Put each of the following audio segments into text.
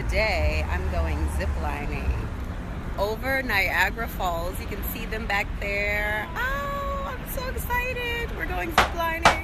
today I'm going ziplining over Niagara Falls. You can see them back there. Oh, I'm so excited. We're going ziplining.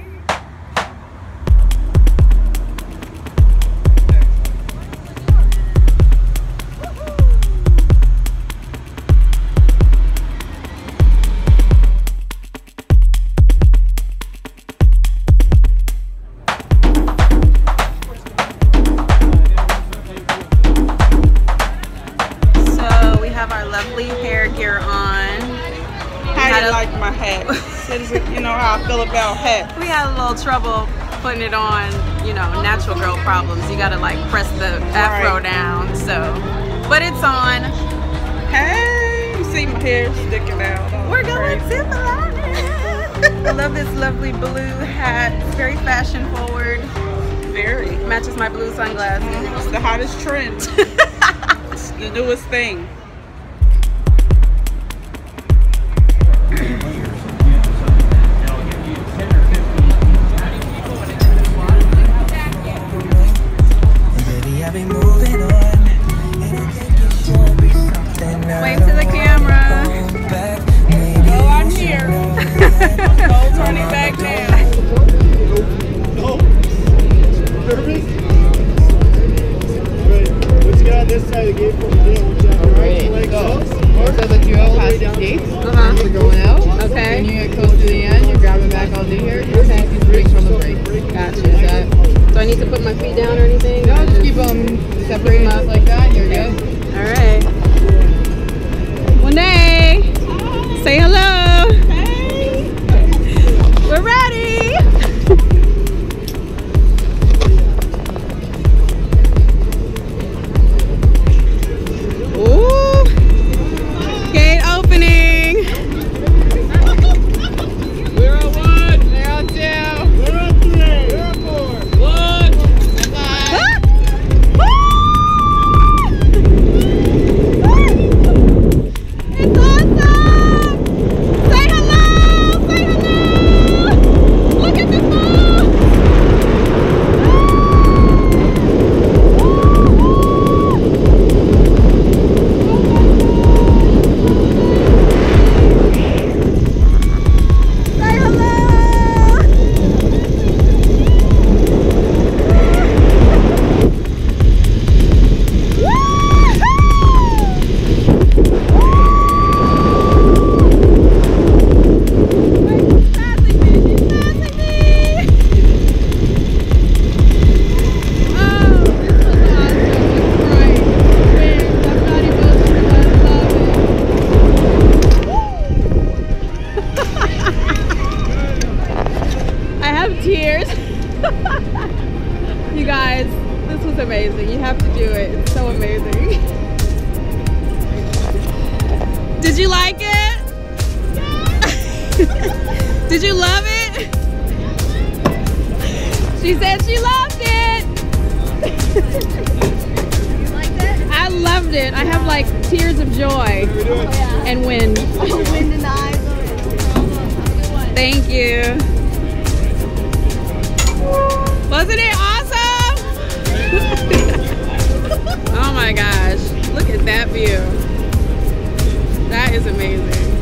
Lovely hair gear on. How do you like my hat? You know how I feel about hats. We had a little trouble putting it on, you know, natural girl problems. You gotta like press the afro down, so. But it's on. Hey, you see my hair sticking out. We're going ziplining. I love this lovely blue hat. It's very fashion forward. Very. Matches my blue sunglasses. It's the hottest trend. It's the newest thing. Wave to the camera. Oh, I'm here. No turning back now. No. Nervous? Alright, what you got on this side of the gate from the deal? What you got on the right leg? So that you all pass these gates, you're going out. Okay. When you get close to the end, you're grabbing back all the here. You're passing brake from the brake. Gotcha. Do I need to put my feet down or anything? No, just keep them separating out like that. You're good. All right. Monet, say hello. Hey. We're ready. Ooh. Gate opening. We're on 1. They're on 2. We're on 3. We're on 4. 1. And 5. It's awesome! Say hello! Say hello! Look at the moon! Say hello! Tears. You guys, this was amazing. You have to do it. It's so amazing. Did you like it? Did you love it? She said she loved it. You liked it? I loved it. I have like tears of joy and wind. Wind in the eyes. Have a good one. Thank you. Wasn't it awesome? Oh my gosh, look at that view. That is amazing.